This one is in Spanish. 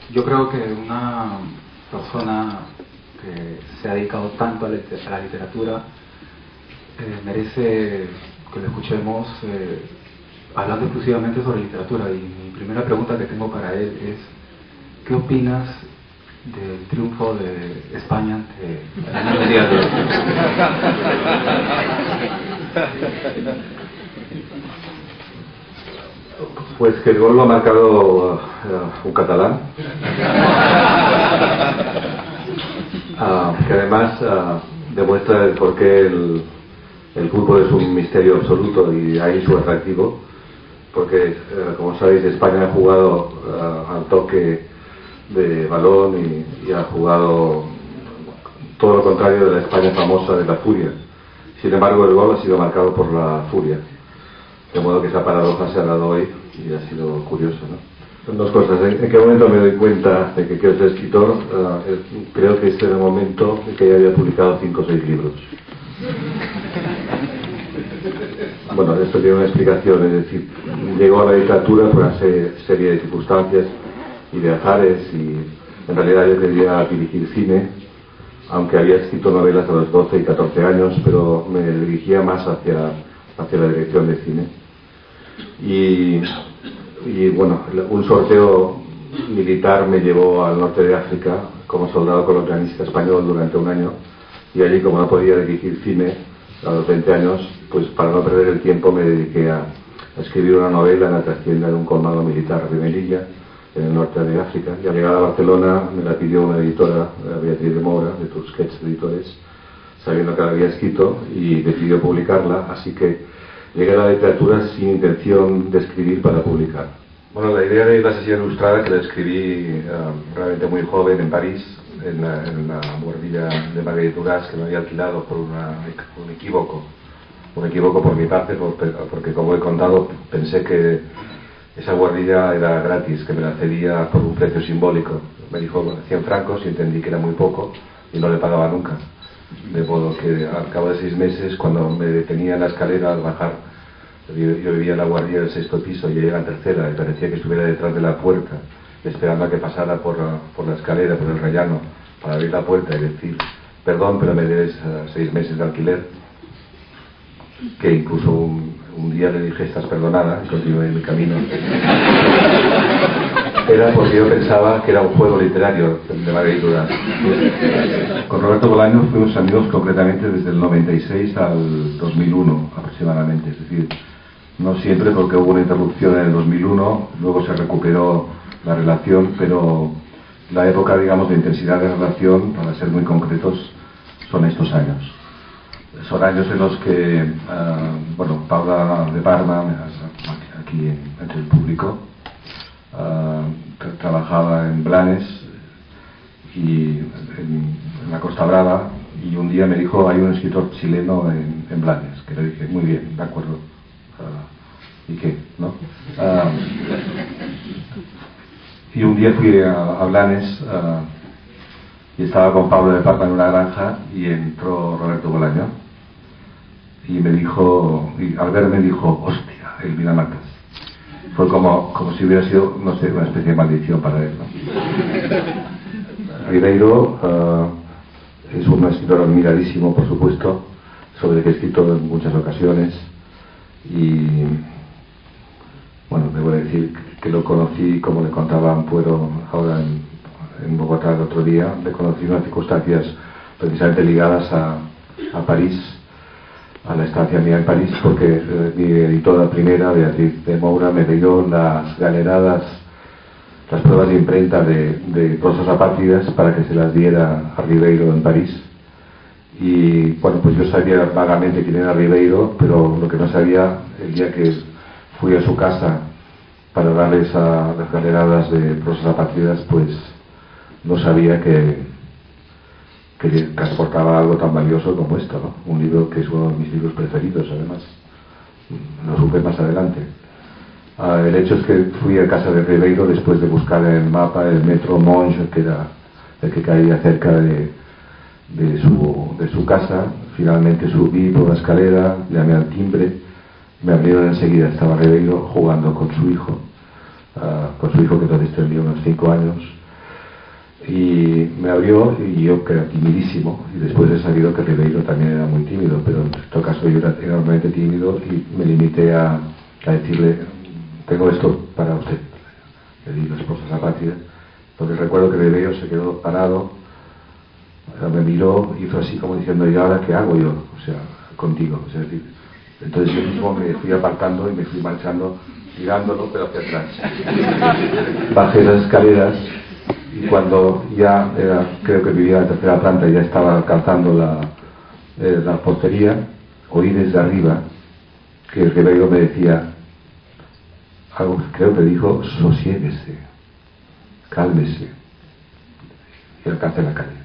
Yo creo que una persona que se ha dedicado tanto a la literatura merece que lo escuchemos hablando exclusivamente sobre literatura. Y mi primera pregunta que tengo para él es: ¿qué opinas del triunfo de España ante el Mundial? Pues que el gol lo ha marcado un catalán, que además demuestra el por qué el fútbol es un misterio absoluto y ahí su atractivo, porque como sabéis, España ha jugado al toque de balón y ha jugado todo lo contrario de la España famosa de la furia. Sin embargo, el gol ha sido marcado por la furia, de modo que esa paradoja se ha dado hoy y ha sido curioso, ¿no? Son dos cosas. ¿En qué momento me doy cuenta de que quiero ser escritor? Creo que este es el momento en que ya había publicado 5 o 6 libros. Bueno, esto tiene una explicación, es decir, llegó a la literatura por una serie de circunstancias y de azares, y en realidad yo quería dirigir cine, aunque había escrito novelas a los 12 y 14 años, pero me dirigía más hacia la dirección de cine. Y bueno, un sorteo militar me llevó al norte de África como soldado colonialista español durante un año, y allí, como no podía dirigir cine a los 20 años, pues para no perder el tiempo me dediqué a escribir una novela en la trastienda de un colmado militar de Melilla, en el norte de África. Y al llegar a Barcelona me la pidió una editora, Beatriz de Moura, de Tusquets Editores, sabiendo que la había escrito, y decidió publicarla, así que llegué a la literatura sin intención de escribir para publicar. Bueno, la idea de la sesión ilustrada, que la escribí realmente muy joven en París, en la buhardilla de Marguerite Duras, que me había alquilado por un equívoco por mi parte, porque, como he contado, pensé que esa buhardilla era gratis, que me la cedía por un precio simbólico. Me dijo 100 francos y entendí que era muy poco y no le pagaba nunca. De modo que al cabo de 6 meses, cuando me detenía en la escalera al bajar, yo vivía en la guardia del 6º piso y ella en la tercera, y parecía que estuviera detrás de la puerta, esperando a que pasara por la escalera, por el rellano, para abrir la puerta y decir: perdón, pero me debes 6 meses de alquiler. Que incluso un día le dije: estás perdonada, y continué mi camino. Era porque yo pensaba que era un juego literario de Marguerite Duras. Con Roberto Bolaño fuimos amigos concretamente desde el 96 al 2001 aproximadamente, es decir, no siempre, porque hubo una interrupción en el 2001, luego se recuperó la relación, pero la época, digamos, de intensidad de relación, para ser muy concretos, son estos años. Son años en los que, bueno, Paula de Parma, aquí entre el público, trabajaba en Blanes y en la Costa Brava, y un día me dijo: hay un escritor chileno en Blanes, que le dije: muy bien, de acuerdo. ¿Y qué? ¿No? Y un día fui a Blanes y estaba con Pablo de Parma en una granja, y entró Roberto Bolaño y me dijo, y al verme dijo: hostia, Elvira Matas. Fue como si hubiera sido, no sé, una especie de maldición para él, ¿no? Ribeiro es un escritor admiradísimo, por supuesto, sobre el que he escrito en muchas ocasiones, y bueno, debo decir que lo conocí, como le contaba Ampuero ahora en Bogotá el otro día, le conocí en unas circunstancias precisamente ligadas a París, a la estancia mía en París, porque mi editora primera, Beatriz de Moura, me leyó las galeradas, las pruebas de imprenta de prosas apátridas para que se las diera a Ribeiro en París. Y bueno, pues yo sabía vagamente quién era Ribeiro, pero lo que no sabía, el día que fui a su casa para darles a las galeradas de prosas apátridas, pues no sabía que transportaba algo tan valioso como esto, ¿no? Un libro que es uno de mis libros preferidos, además. Lo supe más adelante. El hecho es que fui a casa de Ribeiro después de buscar en el mapa el metro Monge, que era el que caía cerca de su casa. Finalmente subí por la escalera, llamé al timbre, me abrieron enseguida. Estaba Ribeiro jugando con su hijo que entonces tendría unos 5 años. Y me abrió y yo, que era timidísimo, y después he sabido que Ribeiro también era muy tímido, pero en todo caso yo era enormemente tímido y me limité a decirle: tengo esto para usted. Le di las cosas a Patria. Entonces recuerdo que Ribeiro se quedó parado, me miró, hizo así como diciendo: ¿y ahora qué hago yo? O sea, contigo. O sea, es decir, entonces yo mismo me fui apartando y me fui marchando, mirándolo, pero hacia atrás. Bajé las escaleras y cuando ya era, creo que vivía en la tercera planta y ya estaba calzando la portería, oí desde arriba que el Ribeiro me decía algo, creo que dijo: sosiéguese, cálmese. Y alcancé la calle.